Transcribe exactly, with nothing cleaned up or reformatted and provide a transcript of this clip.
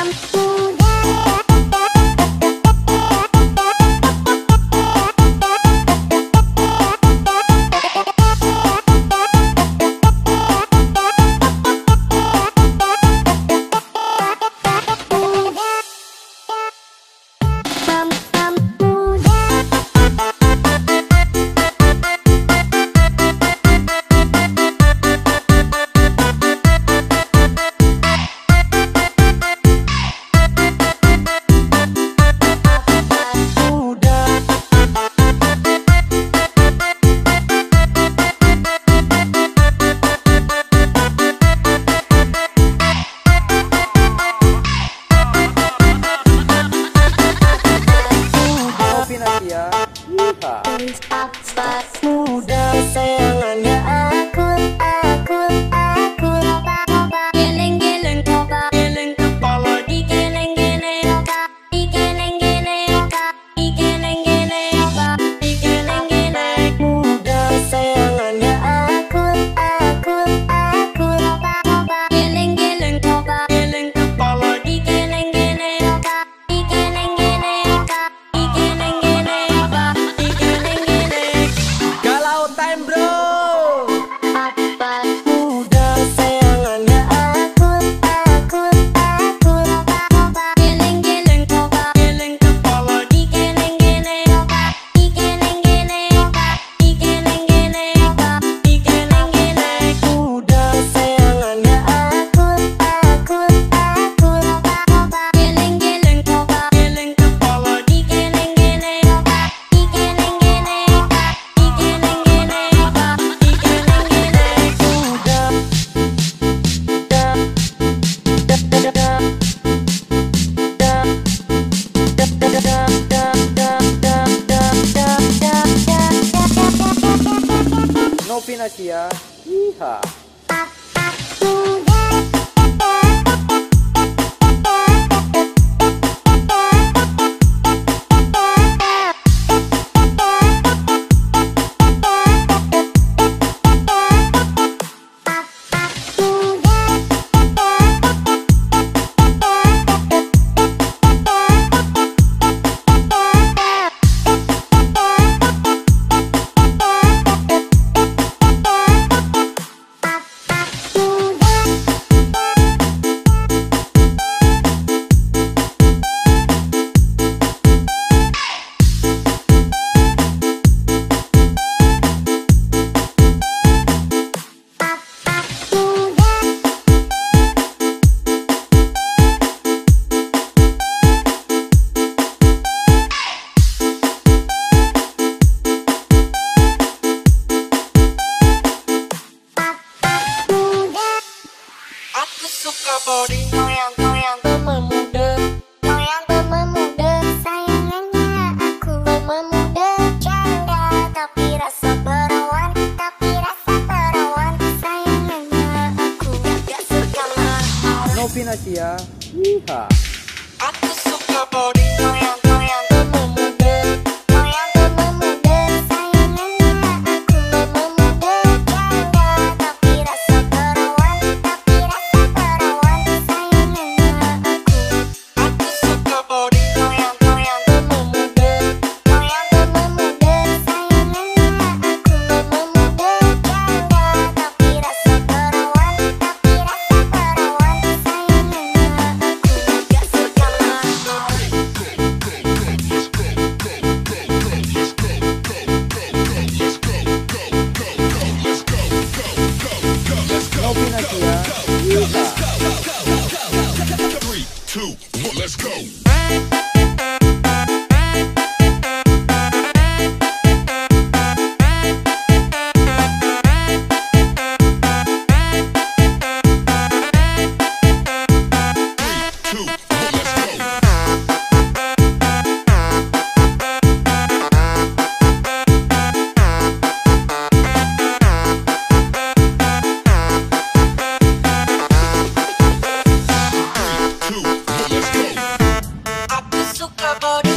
Muda sayangannya aku, aku, aku. Geleng-geleng coba, geleng kepala. Digeleng-geleng coba, digeleng-geleng coba, digeleng-geleng coba, digeleng-geleng. Muda sayangannya aku, aku, aku. Geleng-geleng coba, geleng kepala. Digeleng-geleng coba, digeleng-geleng coba, digeleng-geleng coba, digeleng-geleng. Galau time bro. Muda sayangannya aku, aku, aku. Geleng-geleng coba, geleng kepala. Digeleng-geleng coba, digeleng-geleng coba, digeleng-geleng coba, digeleng-geleng. Muda sayangannya aku, aku, aku. Geleng-geleng coba, geleng kepala. Digeleng-geleng coba, digeleng-geleng coba, digeleng-geleng coba, digeleng-geleng. Novi Nasia. Iha. Aku suka body goyang-goyang pemuda, goyang pemuda sayangannya aku. Pemuda janda tapi rasa perawan, tapi rasa perawan sayangannya aku. Gak suka mahal. Novi Nasia. Iha. Aku suka body goyang-goyang pemuda, goyang pemuda sayangannya aku. Pemuda janda tapi rasa perawan, tapi rasa perawan sayangannya aku. Aku suka body goyang-goyang pemuda, goyang pemuda sayangannya aku. Pemuda janda tapi rasa perawan, tapi rasa perawan sayangannya aku. Gak suka mahal. Novi Nasia. Iha. Three, two, one, let's go. Two, one, let's go. Two, one, let's go. Aku suka body